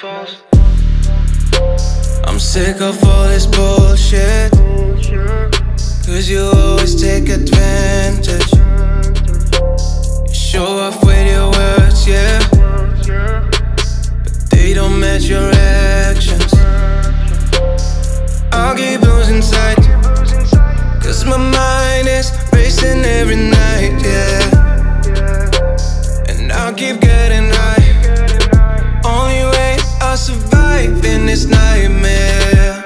falls. I'm sick of all this bullshit, cause you always take advantage. You show off with your words, yeah, but they don't match your actions. I'll keep losing sight, cause my mind is racing every night, yeah. And I'll keep getting high. Only way I'll survive in this nightmare.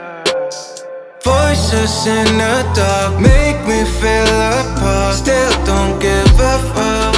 Voices in the dark make me feel apart. Still don't give a fuck.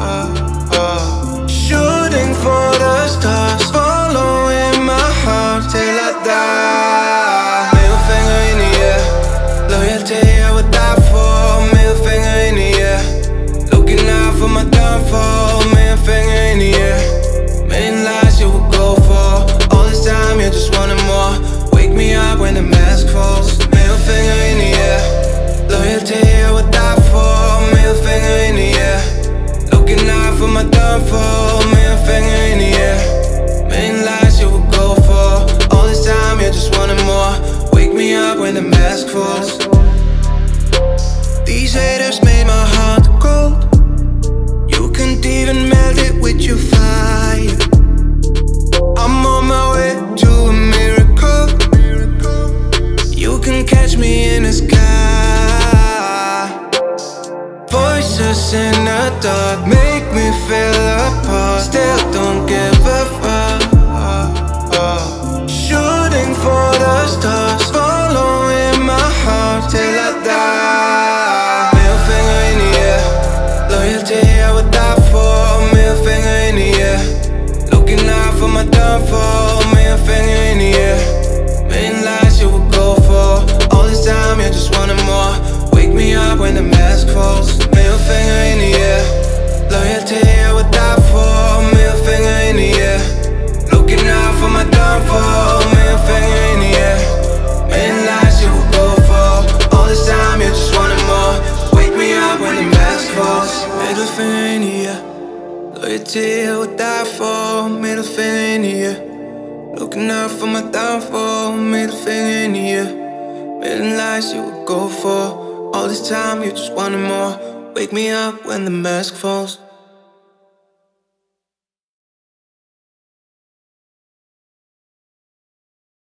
Shooting for the stars, following my heart till I die. Middle finger in the air, loyalty I would die for. Middle finger in the air, looking out for my downfall. Middle finger in the air, million lies you would go for. All this time you just wanted more. Wake me up when the mask falls. Middle finger in the air, loyalty I would die for. Middle finger in the air, looking out for my downfall. Middle finger in the air, million lies you would go for. All this time you just wanted more. Wake me up when the mask falls. These haters made my heart cold. You can't even melt it with your fire. I'm on my way to a miracle. You can catch me in the sky. Voices in the dark make me feel apart. Still don't give a fuck. Shooting for the stars, following my heart till I die. Middle finger in the air, loyalty I would die for. Middle finger in the air, looking out for my downfall. Middle finger in the air, million lies you would go for. All this time you just wanted more. Wake me up when the mask falls. Middle finger in the air, loyalty I would die for. Middle finger in the air, looking out for my downfall. Middle finger in the air, million lies you would go for. All this time you just wanted more. Wake me up when the mask falls. Middle finger in the air, loyalty I would die for. Middle finger in the air, looking out for my downfall. Middle finger in the air, million lies you would go for. All this time you just wanted more. Wake me up when the mask falls.